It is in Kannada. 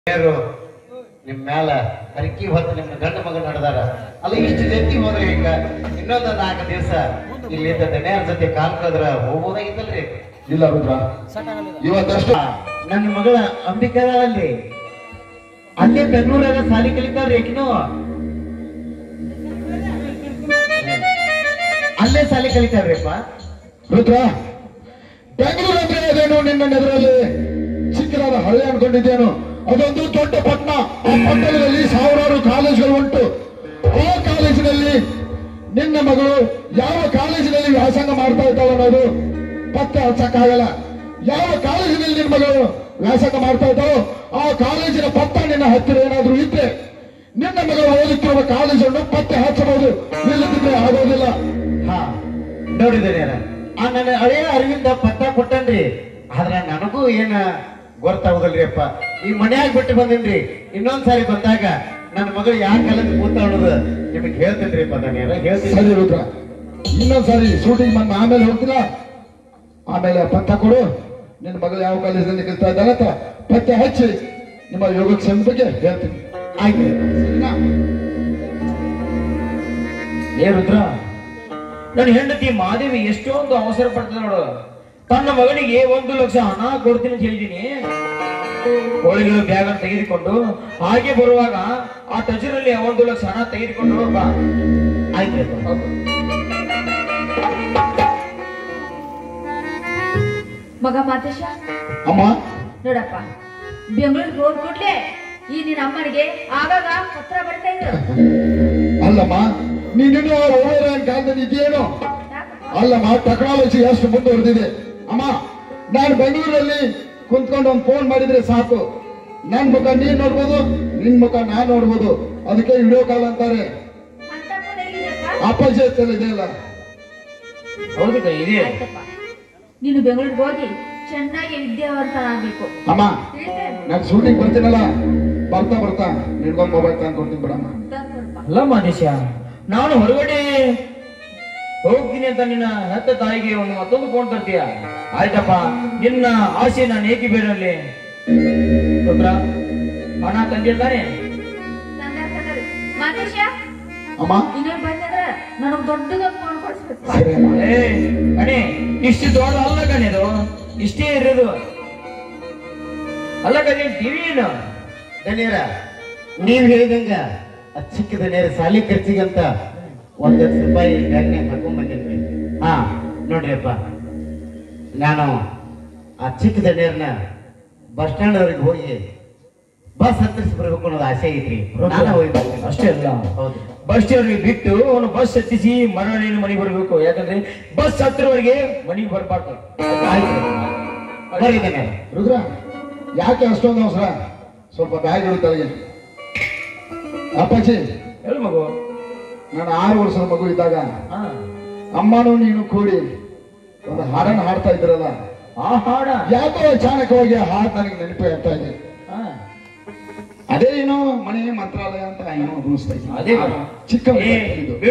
ನಿಮ್ ಮ್ಯಾಲ ಹರಕಿ ಹೊತ್ತು ನಿಮ್ಮ ಗಂಡ ಮಗನ ನಡೆದಾರ ಅಲ್ಲ ಇಷ್ಟು ಜಲ್ದಿ ಹೋದ್ರೆ ಈಗ ಇನ್ನೊಂದು 4 ದಿವಸ ಇಲ್ಲಿಂದ ದಣಿಯರ ಜೊತೆ ಕಾಲ್ ಕಳೆದ್ರ ಹೋಗ್ಬೋದಾಗಿತ್ತಲ್ರಿ? ಇಲ್ಲ ರುದ್ರ, ಇವತ್ತಷ್ಟು ನನ್ನ ಮಗಳ ಅಂಬಿಕಾದಲ್ಲಿ ಅಲ್ಲೇ ಬೆಂಗಳೂರಾಗ ಸಾಲಿ ಕಲಿತಾವ್ರಿ. ಏಕಿನೋ ಅಲ್ಲೇ ಸಾಲಿ ಕಲಿತಾವ್ರಿಪ್ಪ. ರುದ್ರ, ಬೆಂಗಳೂರು ಅಂದ್ರೆ ಅದೇನು ನಿನ್ನ ನೆದರಲ್ಲಿ ಚಿಕ್ಕದಾದ ಹಳ್ಳಿ ಅನ್ಕೊಂಡಿದ್ದೇನು? ಅದೊಂದು ದೊಡ್ಡ ಪಟ್ಟಣ. ಆ ಪಟ್ಟಣದಲ್ಲಿ ಸಾವಿರಾರು ಕಾಲೇಜುಗಳು ಉಂಟು. ಆ ಕಾಲೇಜಿನಲ್ಲಿ ನಿನ್ನ ಮಗಳು ಯಾವ ಕಾಲೇಜಿನಲ್ಲಿ ವ್ಯಾಸಂಗ ಮಾಡ್ತಾ ಇದ್ದಾಳೆ ಅನ್ನೋದು ಪತ್ತೆ ಹಚ್ಚಕ್ಕಾಗಲ್ಲ. ಯಾವ ಕಾಲೇಜಿನಲ್ಲಿ ನಿನ್ನ ಮಗಳು ವ್ಯಾಸಂಗ ಮಾಡ್ತಾ ಇದ್ದಾಳೋ ಆ ಕಾಲೇಜಿನ ಪತ್ತ ನಿನ್ನ ಹತ್ತಿರ ಏನಾದ್ರೂ ಇದ್ರೆ ನಿನ್ನ ಮಗಳು ಓದುತ್ತಿರುವ ಕಾಲೇಜನ್ನು ಪತ್ತೆ ಹಚ್ಚಬಹುದು, ಇಲ್ಲದಿದ್ರೆ ಆಗೋದಿಲ್ಲ. ಹಾ ನೋಡಿದ್ದೇನೆ, ಆ ನನ್ನ ಹಳೆಯ ಅರಿವಿಂದ ಪತ್ತ ಕೊಟ್ಟನ್ರಿ. ಆದ್ರ ನನಗೂ ಏನ ಗೊತ್ತಾಗುದಲ್ರಿ ಅಪ್ಪ. ಈ ಮನ್ಯಾಗ ಬಿಟ್ಟು ಬಂದೇನ್ರಿ. ಇನ್ನೊಂದ್ಸಾರಿ ಬಂದಾಗ ನನ್ನ ಮಗಳು ಯಾವ ಕಾಲದ ಕೂತ ಅನ್ನೋದು ನಿಮಗೆ ಹೇಳ್ತೇನ್ರಿ ಅಪ್ಪ. ನಾನು ಹೇಳ್ತೀನಿ. ಸರಿ ರುದ್ರ, ಇನ್ನೊಂದ್ಸಾರಿ ಶೂಟಿಂಗ್ ಬಂದ ಆಮೇಲೆ ಹೋಗ್ತಿಲ್ಲ, ಆಮೇಲೆ ಪತ್ತ ಕೊಡು. ನಿನ್ನ ಮಗಳು ಯಾವ ಕಾಲೇಜಲ್ಲಿ ಕಲಿತಾ ಇದ್ದಾಳೆ ಅಂತ ಪತ್ತೆ ಹಚ್ಚಿ ನಿಮ್ಮ ಯೋಗಕ್ಷೇಮ ಬಗ್ಗೆ ಹೇಳ್ತೀನಿ. ಆಯ್ತು. ಏ ರುದ್ರ, ನನ್ನ ಹೆಂಡತಿ ಮಾದೇವಿ ಎಷ್ಟೊಂದು ಅವಸರ ಪಡ್ತದೆ ನೋಡು. ತನ್ನ ಮಗನಿಗೆ 1 ಲಕ್ಷ ಹಣ ಕೊಡ್ತೀನಿ ಅಂತ ಹೇಳಿದೀನಿ. ಕೋಳಿಗಳು ಬ್ಯಾಗ್ ಅನ್ನು ತೆಗೆದುಕೊಂಡು ಹಾಗೆ ಬರುವಾಗ ಆ ಟಜರಲ್ಲಿ 1 ಲಕ್ಷ ಹಣ ತೆಗೆದುಕೊಂಡು ಹೋಗ. ಆಯ್ತು. ಮಗ ಮಾತೇಶ, ಅಮ್ಮ ನೋಡಪ್ಪ, ಬೆಂಗಳೂರಿಗೆ ಹೋದ್ ಕೂಡ್ಲೆ ಈ ನಿನ್ನ ಅಮ್ಮನಿಗೆ ಆಗಾಗ ಪತ್ರ ಬರ್ತಾ ಇದ್ರು. ಅಲ್ಲಮ್ಮ, ನೀನಿನ್ನು ಓವರ್ ಕಾಲದಲ್ಲಿ ಇದೆಯೇನು? ಅಲ್ಲಮ್ಮ, ಟೆಕ್ನಾಲಜಿ ಎಷ್ಟು ಮುಂದುವರೆದಿದೆ. ಅಮ್ಮ, ನಾನು ಬೆಂಗಳೂರಲ್ಲಿ ಕುಂತ್ಕೊಂಡು ಒಂದು ಫೋನ್ ಮಾಡಿದ್ರೆ ಸಾಕು, ನನ್ನ ಮುಖ ನೀನ್ ನೋಡ್ಬೋದು, ನಿನ್ ಮುಖ ನಾನ್ ನೋಡ್ಬೋದು. ಅದಕ್ಕೆ ವಿಡಿಯೋ ಕಾಲ್ ಅಂತಾರೆ. ಅಂತ ಫೋನ್ ಎಲ್ಲಿದೆಯಪ್ಪ? ಅಪ್ಪಾಜಿ ಹತ್ತಲ್ಲ ಇದೆಯಲ್ಲ. ಹೌದು ಇದೆ. ಆಯ್ತಪ್ಪ, ನೀನು ಬೆಂಗಳೂರಿಗೆ ಹೋಗಿ ಚೆನ್ನಾಗಿ ವಿದ್ಯಾವಂತನಾಗಬೇಕು. ಅಮ್ಮ, ತಿಳಿತೆ? ನಾನು ಶೂಟಿಂಗ್ ಬರ್ತೀನಲ್ಲ, ಬರ್ತಾ ಬರ್ತಾ ನಿನ್ಗೊಂದು ಮೊಬೈಲ್ ತಂದ್ಕೊಡ್ತೀನಿ ಬಿಡಮ್ಮ. ತಂದ್ಕೊಡಪ್ಪ. ಅಲ್ಲ ಮಾದೇಶ, ನಾನು ಹೊರಗಡೆ ಹೋಗ್ತೀನಿ ಅಂತ ನಿನ್ನ ಹೆತ್ತ ತಾಯಿಗೆ ಮತ್ತೊಂದು ಫೋನ್ ತರ್ತೀಯ? ಆಯ್ತಪ್ಪ, ನಿನ್ನ ಆಸೆ ನಾನು ಏಕೆ ಬೇರಲ್ಲಿ. ರುದ್ರ, ಹಣ ತಂದಿದ್ದಾನೆ? ತಂದಾಡ್ತಾರೆ. ಮಾತೇಶ, ಅಮ್ಮ, ಇನ್ನೊಂದು ಬಂದ್ರೆ ನನಗೆ ದೊಡ್ಡದೊಂದು ಫೋನ್ ಕೊಡಿಸ್ಬೇಕು. ಸರಿ ಅಮ್ಮ. ಏ ಕಣೆ, ಇಷ್ಟು ದೊಡ್ಡ ಅಲ್ಲ ಕಣೆದು, ಇಷ್ಟೇ ಇರೋದು ಅಲ್ಲ ಕಣೆ. ಟಿವಿ ಏನು ದಣಿಯರ, ನೀವ್ ಹೇಳಿದಂಗ ಚಿಕ್ಕ ದಣಿಯರ ಸಾಲಿ ಖರ್ಚಿಗಂತ 1 ಲಕ್ಷ ರೂಪಾಯಿ ಬ್ಯಾಂಕ್ನಾಗ ಹಾಕೊಂಡ್ ಬಂದೇನ್ರಿ. ಹಾ ನೋಡ್ರಿ ಅಪ್ಪ, ನಾನು ಆ ಚಿಕ್ಕ ದಣಿಯರ್ನ ಬಸ್ ಸ್ಟ್ಯಾಂಡ್ ಅವ್ರಿಗೆ ಹೋಗಿ ಬಸ್ ಹತ್ತಿಸಿ ಬರ್ಬೇಕು ಅನ್ನೋದು ಆಸೆ ಐತ್ರಿ. ನಾನು ಹೋಗಿ ಬರ್ತೀನಿ. ಅಷ್ಟೇ ಅಲ್ಲ, ಹೌದು. ಬಸ್ ಸ್ಟ್ಯಾಂಡ್ ಬಿಟ್ಟು ಅವನು ಬಸ್ ಹತ್ತಿಸಿ ಮರಳಿನ ಮನೆಗೆ ಬರಬೇಕು. ಯಾಕಂದ್ರೆ ಬಸ್ ಹತ್ತಿರವರೆಗೆ ಮನೆಗೆ ಬರ್ಬಾರ್ದು. ಆಯ್ತು ಬರೀದ್ದೇನೆ. ರುದ್ರ, ಯಾಕೆ ಅಷ್ಟೊಂದು ಅವಸರ? ಸ್ವಲ್ಪ ಬ್ಯಾಗ್ ಇಡುತ್ತಲ್ಲ. ಅಪ್ಪಾಜಿ, ಹೇಳು ಮಗು. ನಾನು 6 ವರ್ಷದ ಮಗು ಇದ್ದಾಗ ಹಾ, ಅಮ್ಮನೂ ನೀನು ಕೂಡಿ ಒಂದು ಹಾಡನ್ನು ಹಾಡ್ತಾ ಇದ್ರಲ್ಲ, ಆ ಹಾಡ ಯಾಕೋ ಅಚಾನಕವಾಗಿ ಆ ಹಾಡು ನನಗೆ ನೆನಪು ಆಗ್ತಾ ಇದೆ. ಹಾ, ಅದೇ ಏನೋ ಮನೆ ಮಂತ್ರಾಲಯ ಅಂತ ಏನೋ ಅನಿಸ್ತಾ ಇದೆ. ಅದೇ ಚಿಕ್ಕ ಏ, ಇದು